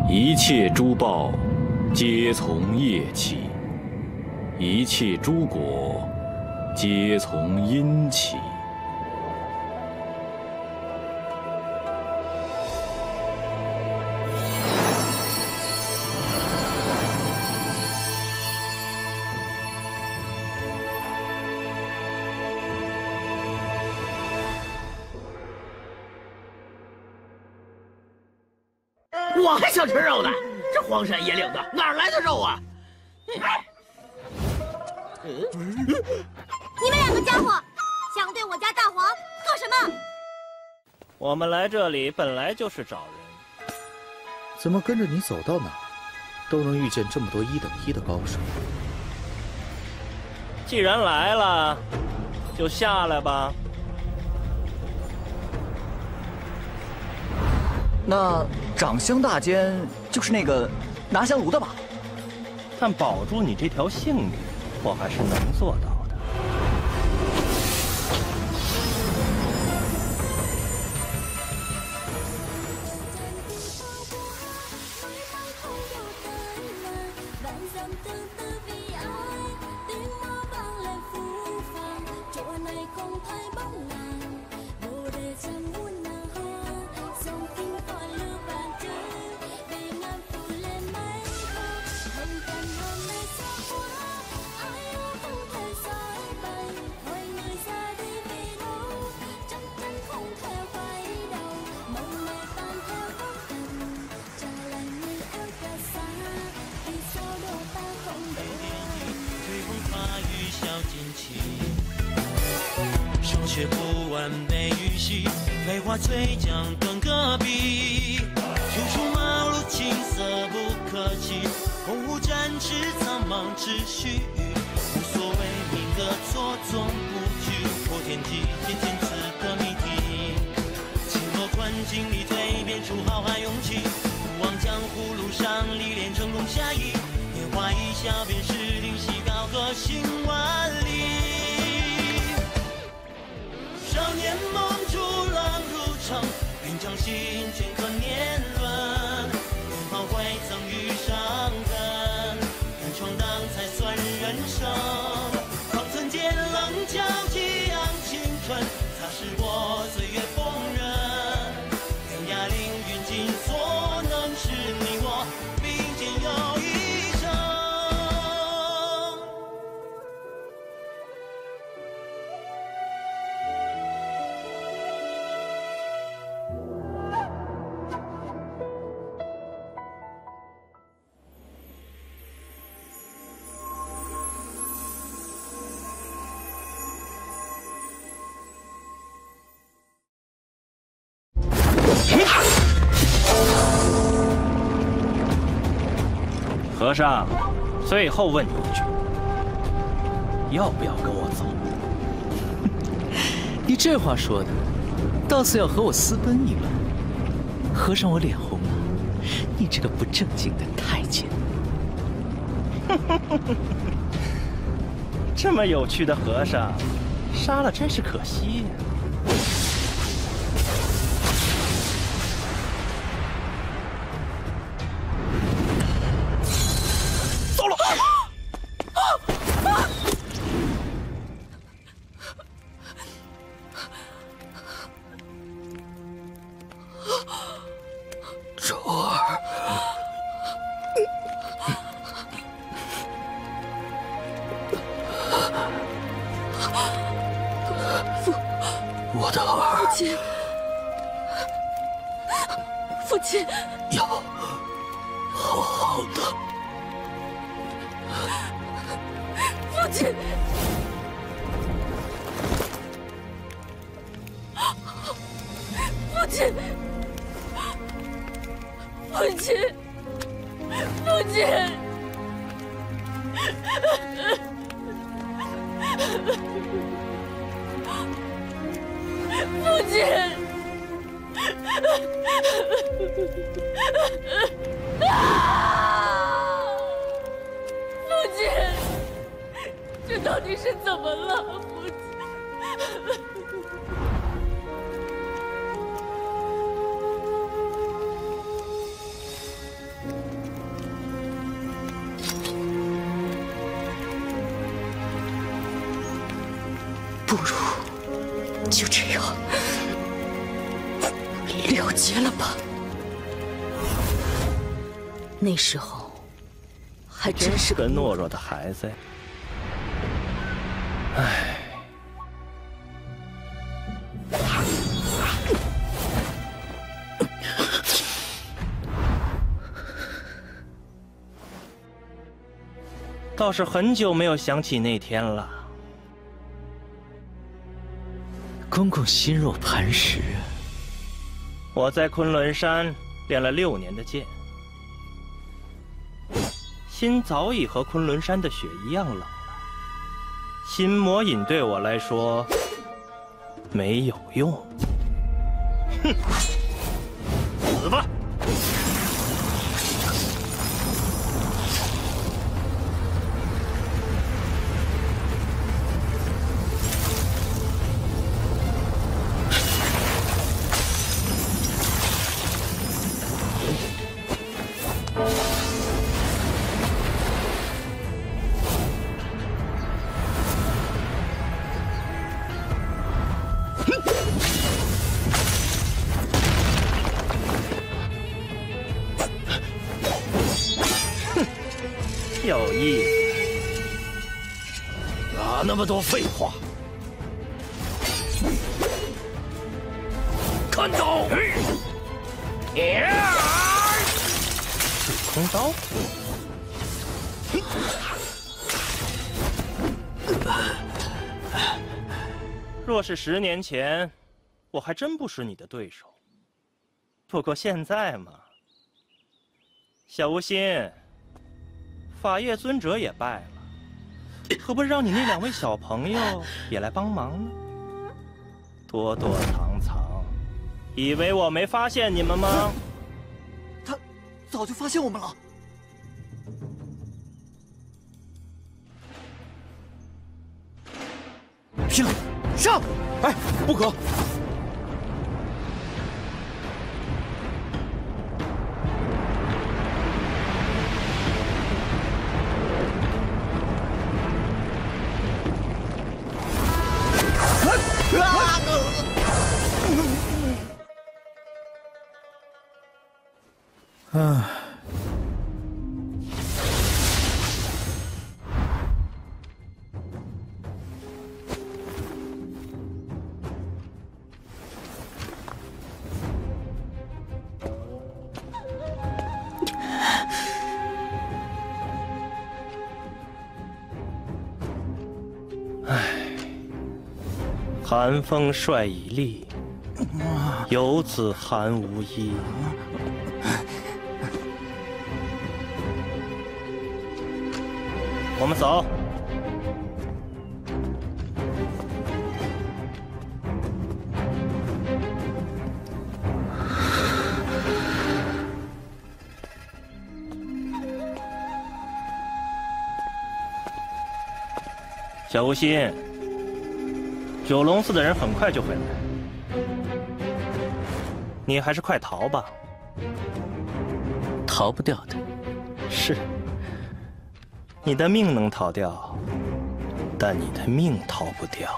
一切诸报，皆从业起；一切诸果，皆从因起。 我还想吃肉呢，这荒山野岭的，哪来的肉啊？ 你们两个家伙，想对我家大黄做什么？ 我们来这里本来就是找人， 怎么跟着你走到哪儿，都能遇见这么多1等1的高手？ 既然来了，就下来吧。 那掌香大监就是那个拿香炉的吧？ 但保住你这条性命，我还是能做到的。 手写不完美语系，废话最将断戈壁。初出茅庐青涩不可及，鸿鹄展翅苍茫秩序。无所谓命格错综不拘，破天际见天赐的谜题。轻若困境里蜕变出浩瀚勇气，不忘江湖路上历练成功侠义。年华一笑便是灵犀高歌行万里。少年梦逐浪入城，平常心镌刻年轮。年华会曾遇伤痕，敢闯荡才算人生。方寸间棱角激昂青春，擦拭过岁月风刃。天涯凌云尽所能，是你我并肩又一生。 和尚，最后问你一句，要不要跟我走？ 你这话说的，倒似要和我私奔一般。和尚，我脸红了，你这个不正经的太监！ 这么有趣的和尚，杀了真是可惜呀。 周儿，我的儿， 父亲，父亲， 要好好的。 父亲，父亲，父亲，父亲。父亲，父亲，这到底是怎么了，父亲？ 不如就这样了结了吧。那时候还真是个懦弱的孩子呀。唉。 倒是很久没有想起那天了。 公公心若磐石。 我在昆仑山练了6年的剑，心早已和昆仑山的雪一样冷了。心魔引对我来说没有用。哼，死吧！ 有意思， 哪那么多废话？看刀！ 水空刀。若是10年前，我还真不是你的对手。不过现在嘛，小无心。 法叶尊者也败了，何不让你那2位小朋友也来帮忙呢？躲躲藏藏，以为我没发现你们吗？ 他早就发现我们了。拼了，上！ 哎，不可！ 寒风率已立，游子寒无衣。我们走。小无心。 九龙寺的人很快就会来，你还是快逃吧。 逃不掉的。 是，你的命能逃掉，但你的命逃不掉。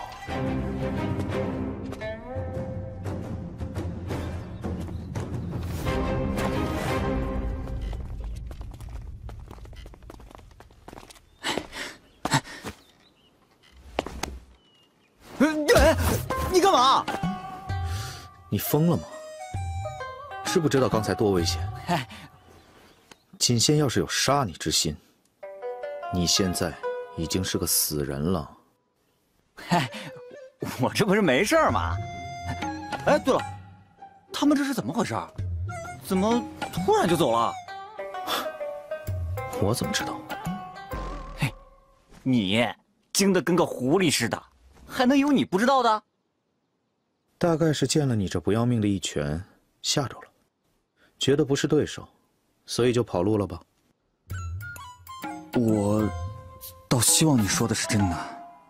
你干嘛？ 你疯了吗？知不知道刚才多危险？锦仙要是有杀你之心，你现在已经是个死人了。 嗨，我这不是没事吗？哎，对了，他们这是怎么回事？怎么突然就走了？ 我怎么知道？ 嘿，你精得跟个狐狸似的，还能有你不知道的？ 大概是见了你这不要命的一拳，吓着了，觉得不是对手，所以就跑路了吧？ 我倒希望你说的是真的。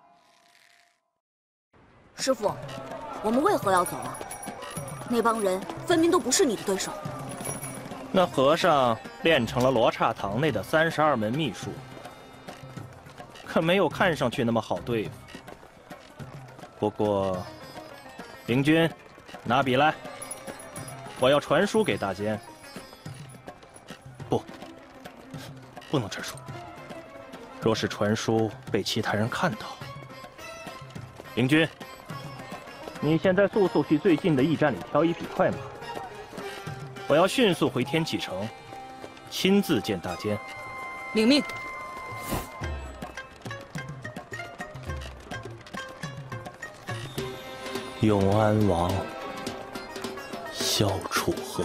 师傅，我们为何要走啊？那帮人分明都不是你的对手。 那和尚练成了罗刹堂内的32门秘术，可没有看上去那么好对付。 不过，灵君，拿笔来，我要传书给大监。不能传书。若是传书被其他人看到，灵君，你现在速速去最近的驿站里挑一匹快马，我要迅速回天启城，亲自见大监。 领命。 永安王，萧楚河。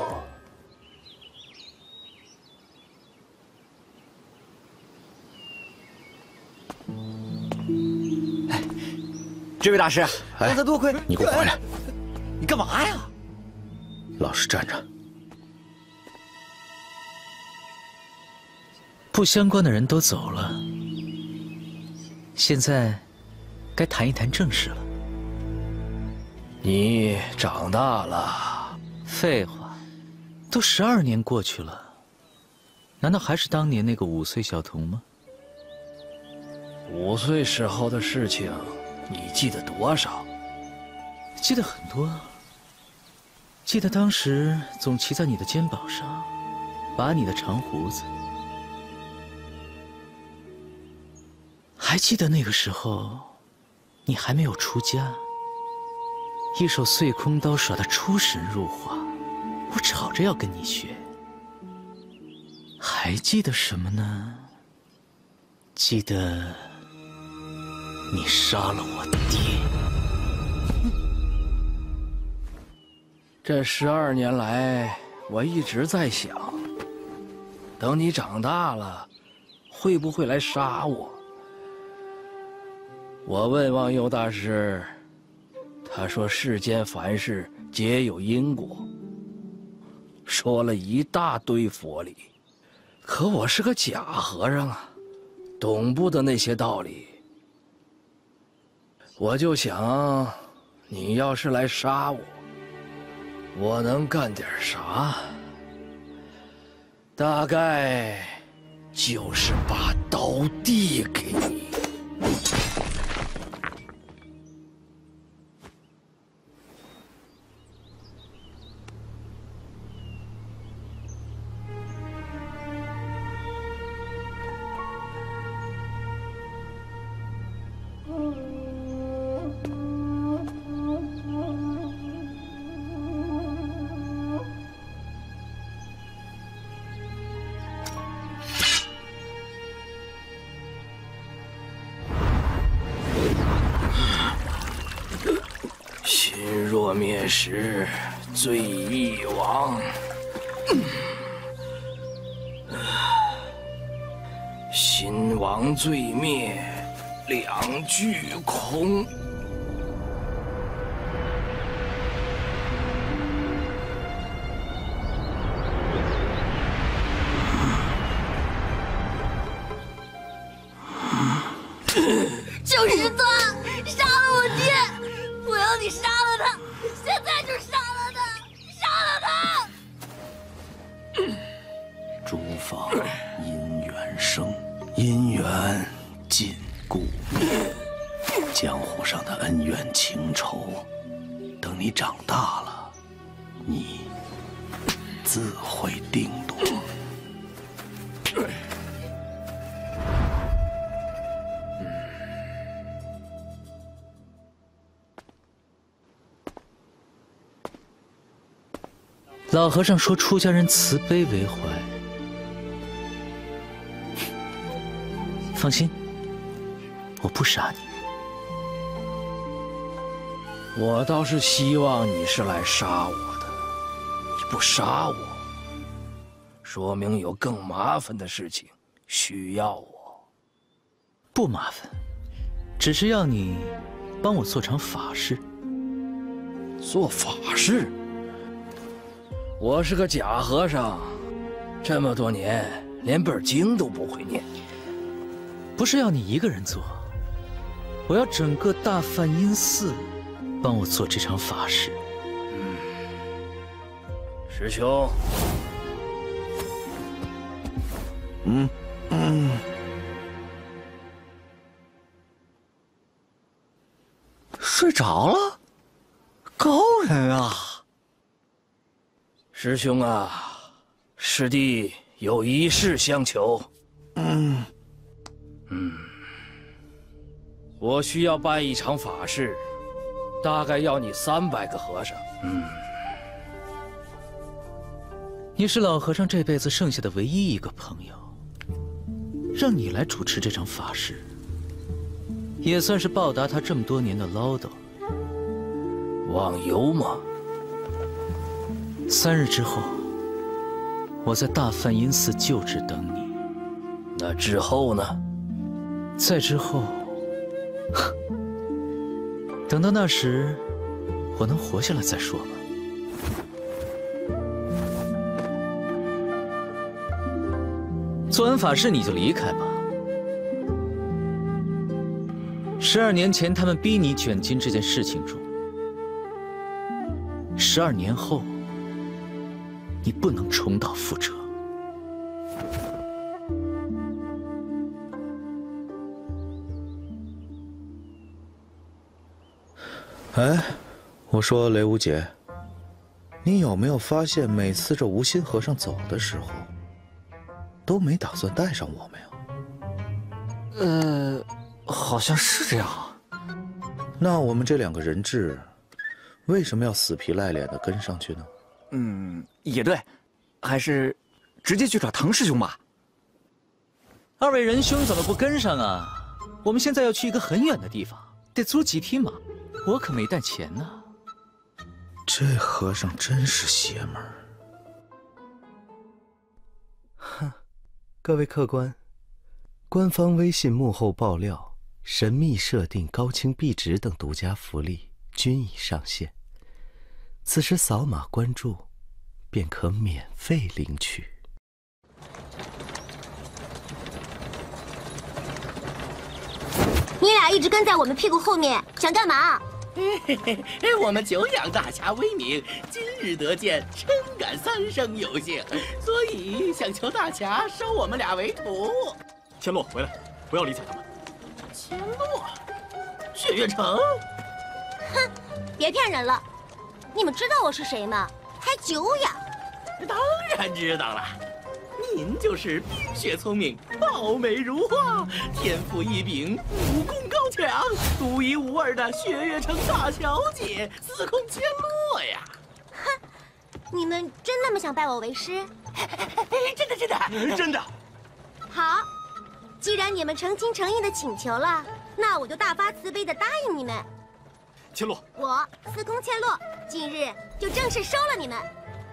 这位大师，刚才多亏你给我回来！ 你干嘛呀？ 老实站着。 不相关的人都走了，现在该谈一谈正事了。 你长大了。 废话，都12年过去了，难道还是当年那个5岁小童吗 5岁时候的事情，你记得多少？ 记得很多，记得当时总骑在你的肩膀上，拔你的长胡子。还记得那个时候，你还没有出家，一手碎空刀耍得出神入化，我吵着要跟你学。还记得什么呢？记得你杀了我爹。 这12年来，我一直在想，等你长大了，会不会来杀我？我问忘忧大师，他说世间凡事皆有因果，说了一大堆佛理。可我是个假和尚啊，懂不得那些道理。我就想，你要是来杀我，我能干点啥？大概就是把刀递给你。心若灭时，罪亦亡。心亡罪灭，两俱空。 就是他杀了我爹！我要你杀了他！现在就杀了他！杀了他！ 诸法因缘生，因缘尽故灭。江湖上的恩怨情仇，等你长大了，你自会定夺。 老和尚说出家人慈悲为怀，放心，我不杀你。 我倒是希望你是来杀我的，你不杀我，说明有更麻烦的事情需要我。 不麻烦，只是要你帮我做场法事。 做法事？我是个假和尚，这么多年连本经都不会念。 不是要你一个人做，我要整个大梵音寺帮我做这场法事。 师兄， 睡着了？高人啊！ 师兄啊，师弟有一事相求。我需要办一场法事，大概要你300个和尚。 你是老和尚这辈子剩下的唯一一个朋友，让你来主持这场法事，也算是报答他这么多年的唠叨。 网游吗 ？3日之后，我在大梵音寺旧址等你。 那之后呢？ 再之后，等到那时，我能活下来再说吧。做完法事你就离开吧。12年前他们逼你卷进这件事情中，12年后，你不能重蹈覆辙。 哎，我说雷无节，你有没有发现，每次这无心和尚走的时候，都没打算带上我们呀？ 好像是这样。 那我们这2个人质，为什么要死皮赖脸的跟上去呢？ 也对，还是直接去找唐师兄吧。 2位仁兄怎么不跟上啊？我们现在要去一个很远的地方，得租几匹马，我可没带钱呢。 这和尚真是邪门。 哼，各位客官，官方微信幕后爆料，神秘设定高清壁纸等独家福利均已上线，此时扫码关注，便可免费领取。 你俩一直跟在我们屁股后面，想干嘛？ 我们久仰大侠威名，今日得见，深感3生有幸，所以想求大侠收我们俩为徒。 千洛，回来，不要理睬他们。 千洛，雪月城。 哼，别骗人了，你们知道我是谁吗？还久仰？ 当然知道了。您就是冰雪聪明、貌美如花、天赋异禀、武功高强、独一无二的雪月城大小姐司空千洛呀！ 哼，你们真那么想拜我为师？ 真的，真的。 好，既然你们诚心诚意的请求了，那我就大发慈悲的答应你们。 千洛， 我司空千洛今日就正式收了你们。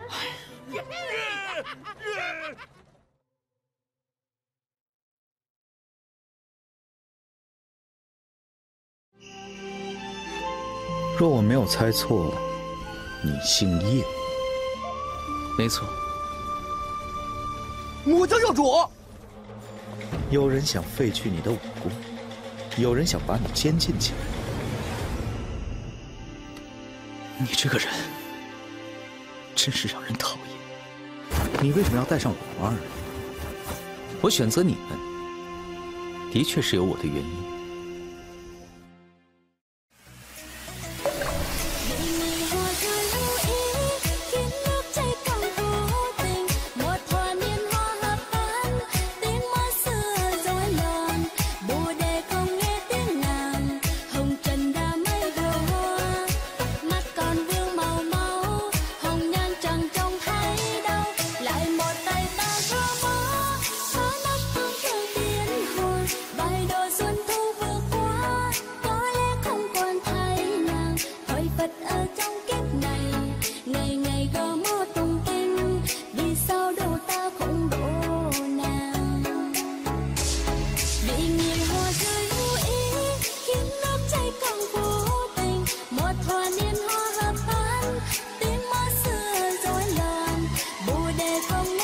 若我没有猜错，你姓叶。 没错。 我叫教主。 有人想废去你的武功，有人想把你监禁起来。 你这个人真是让人讨厌。 你为什么要带上我们2人？ 我选择你们，的确是有我的原因。 Hãy subscribe cho kênh Ghiền Mì Gõ để không bỏ lỡ